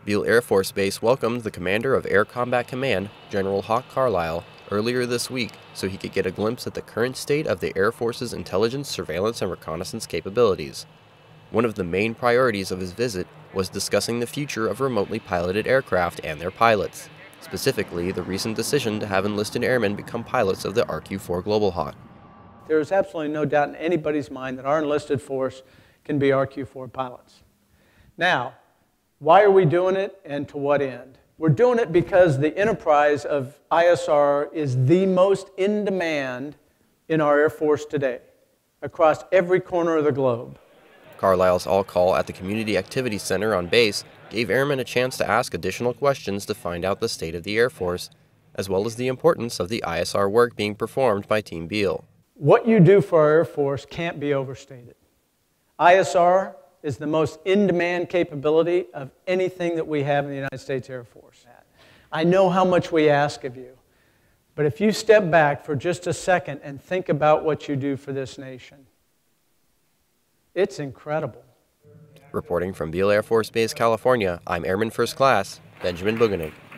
Beale Air Force Base welcomed the commander of Air Combat Command, General Hawk Carlisle, earlier this week so he could get a glimpse at the current state of the Air Force's intelligence, surveillance, and reconnaissance capabilities. One of the main priorities of his visit was discussing the future of remotely piloted aircraft and their pilots, specifically the recent decision to have enlisted airmen become pilots of the RQ-4 Global Hawk. There is absolutely no doubt in anybody's mind that our enlisted force can be RQ-4 pilots. Now, why are we doing it and to what end? We're doing it because the enterprise of ISR is the most in demand in our Air Force today, across every corner of the globe. Carlisle's all-call at the Community Activity Center on base gave airmen a chance to ask additional questions to find out the state of the Air Force, as well as the importance of the ISR work being performed by Team Beale. What you do for our Air Force can't be overstated. ISR is the most in-demand capability of anything that we have in the United States Air Force. I know how much we ask of you, but if you step back for just a second and think about what you do for this nation, it's incredible. Reporting from Beale Air Force Base, California, I'm Airman First Class Benjamin Bugenig.